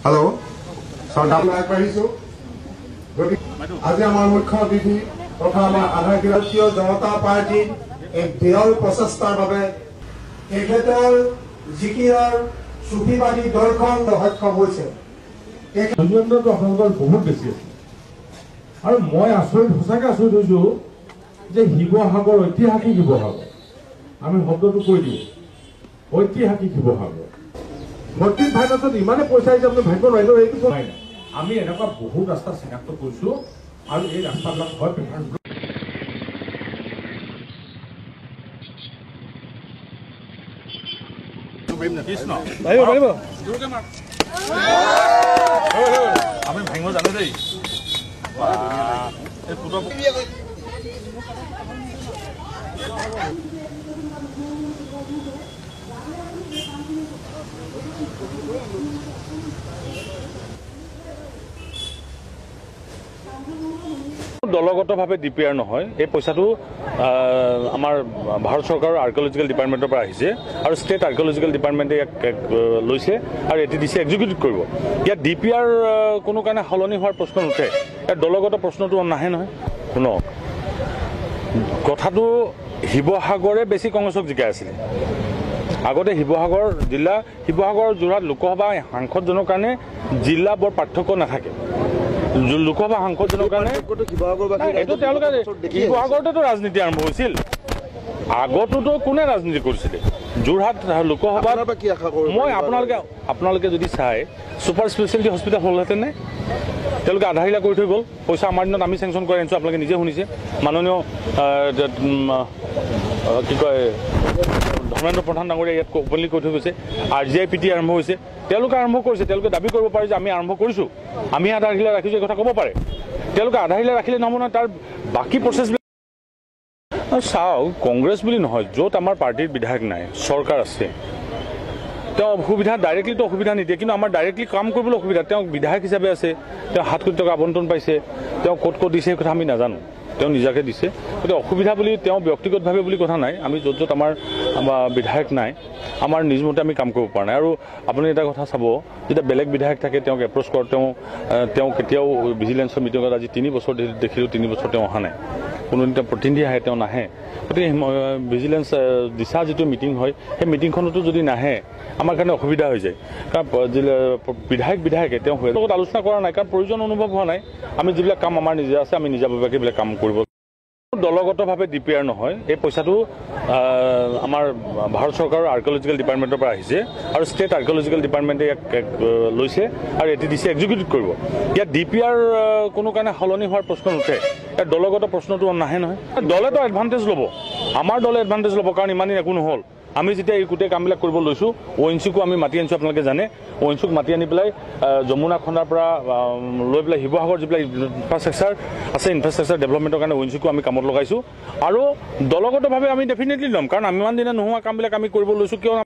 hello आज मुख्य अतिथि तथा भारतीय जनता पार्टीर एक दृढ़ प्रचेष्टार सुफीवादी दलखन सक्षम बहुत बेसि और मैं आचरित सचाके आचरित शिवसागर ऐतिहासिक शिवसागर आम शब्द तो कै दी ऐतिहासिक शिवसागर भर्ती फाइनेंस इमाने पैसा हिसाब भाग ना आम एने बहुत रास्ता चिनाक्त कर रास्ता আমি ভাঙিব জানো দেই দলগতভাৱে ডিপিআৰ নহয় এই পইচাটো আমাৰ ভাৰত চৰকাৰৰ আৰ্কিঅলজিকেল ডিপাৰ্টমেণ্টৰ পৰা আহিছে আৰু ষ্টেট আৰ্কিঅলজিকেল ডিপাৰ্টমেণ্টে ইয়াক লৈছে আৰু এটি দিছে এক্সিকিউট কৰিব ইয়াত ডিপিআৰ কোনো কাৰণে সলনি হোৱাৰ প্ৰশ্ন নুঠে ইয়াৰ দলগত প্ৰশ্নটো নাহে নহয় শুনক কথাটো শিৱসাগৰে বেছি কংগ্ৰেছক জিকাই আছিলে আগতে শিৱসাগৰ জিলা শিৱসাগৰ যোৰহাট লোকসভা সাংসদজনৰ কাৰণে জিলা বৰ পাৰ্থক্য নাথাকে লোকসভা সাংসদজনৰ কাৰণে শিৱসাগৰতো ৰাজনীতি আৰম্ভ হৈছিল আগতোতো কোনে ৰাজনীতি কৰিছিলে যোৰহাট লোকসভাত মই আপোনালোকে যদি চাই ছুপাৰ স্পেচিয়েলিটি হস্পিটেল হ'লহেঁতেনে তেওঁলোকে আধাৰিলা কৰি থৈ গ'ল পইচা আমাৰ দিনত আমি চেংচন কৰি আনিছোঁ আপোনালোকে নিজে শুনিছে মাননীয় কি কয় ধৰ্মেন্দ্ৰ প্ৰধান ডাঙৰীয়া ইয়াত অপেনলি কৈ থৈ গৈছে RGIPT আৰম্ভ হৈছে তেওঁলোকে আৰম্ভ কৰিছে তেওঁলোকে দাবী কৰিব পাৰে যে আমি আৰম্ভ কৰিছোঁ আমি আধাৰিলা ৰাখিছোঁ এই কথা ক'ব পাৰে তেওঁলোকে আধাৰিলা ৰাখিলে নহ'ব নহয় তাৰ বাকী প্ৰচেছবিলাক চাওক কংগ্ৰেছ বুলি নহয় য'ত আমাৰ পাৰ্টিৰ বিধায়ক নাই চৰকাৰ আছে তেওঁ অসুবিধা ডাইৰেক্টলিতো অসুবিধা নিদিয়ে কিন্তু আমাৰ ডাইৰেক্টলি কাম কৰিবলৈ অসুবিধা তেওঁ বিধায়ক হিচাপে আছে তেওঁ 7 কোটি টকা আবণ্টন পাইছে তেওঁ ক'ত দিছে সেই কথা আমি নাজানো তেওঁ নিজাকে দিছে গতিকে অসুবিধা বুলি তেওঁ ব্যক্তিগতভাৱে বুলি কথা নাই আমি য'ত আমাৰ বিধায়ক নাই আমাৰ নিজমতে আমি কাম কৰিব পৰা নাই আৰু আপুনি এটা কথা চাব যেতিয়া বেলেগ বিধায়ক থাকে তেওঁক এপ্ৰ'চ কৰে তেওঁ কেতিয়াও ভিজিলেন্সৰ মিটিঙত আজি 3 বছৰ দেখিলোঁ 3 বছৰ তেওঁ অহা নাই কোনো এটা প্ৰতিনিধি আহে তেওঁ নাহে গতিকে ভিজিলেন্স দিশা যিটো মিটিং হয় সেই মিটিংখনতো যদি নাহে আমাৰ কাৰণে অসুবিধা হৈ যায় কাৰণ বিধায়কে তেওঁ লগত আলোচনা কৰা নাই কাৰণ প্ৰয়োজন অনুভৱ হোৱা নাই আমি যিবিলাক কাম আমাৰ নিজে আছে আমি নিজাববীয়াকৈ এইবিলাক কাম কৰিব দলগতভাৱে ডিপিআৰ নহয় এই পইচাটো আমাৰ ভাৰত চৰকাৰৰ আৰ্কিঅলজিকেল ডিপাৰ্টমেণ্টৰ পৰা আহিছে আৰু ষ্টেট আৰ্কিঅলজিকেল ডিপাৰ্টমেণ্টে ইয়াক লৈছে আৰু এটি দিছে এক্সিকিউট কৰিব ইয়াত ডিপিআৰ কোনো কাৰণে সলনি হোৱাৰ প্ৰশ্ন নুঠে ইয়াৰ দলগত প্ৰশ্নটো নাহে নহয় দলেতো এডভান্টেজ ল'ব আমাৰ দলে এডভান্টেজ ল'ব কাৰণ ইমান একো নহ'ল আমি যেতিয়া এই গোটেই কামবিলাক কৰিব লৈছোঁ ONGCকো আমি মাতি আনিছোঁ আপোনালোকে জানে ONGCক মাতি আনি পেলাই যমুনা খণ্ডাৰ পৰা লৈ পেলাই শিৱসাগৰ যিবিলাক ইনফ্ৰাষ্ট্ৰাকচাৰ আছে ইনফ্ৰাষ্ট্ৰাকচাৰ ডেভেলপমেণ্টৰ কাৰণে ONGCকো আমি কামত লগাইছোঁ আৰু দলগতভাৱে আমি ডেফিনেটলি ল'ম কাৰণ আমি ইমান দিনে নোহোৱা কামবিলাক আমি কৰিব লৈছোঁ কিয়